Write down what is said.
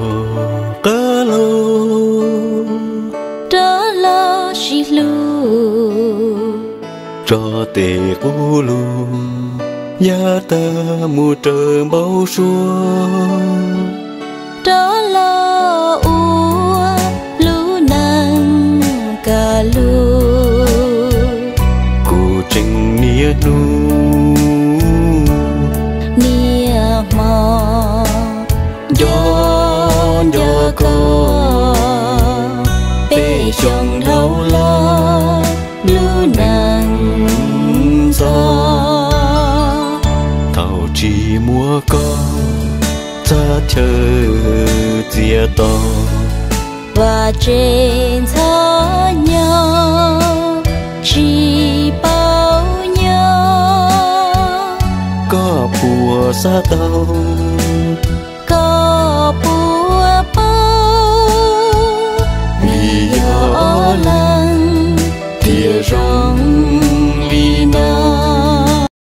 cơ lô xì lu cho tề cô lu ya ta mu trời bao xuân đó là u lu nang cả lu cô trình nia nu nia mò gió cô bê chồng đâu lo lu nang gió tàu chỉ mua con ta chờ chia to và trên gió nhau chỉ bao nhiêu có bùa xa tàu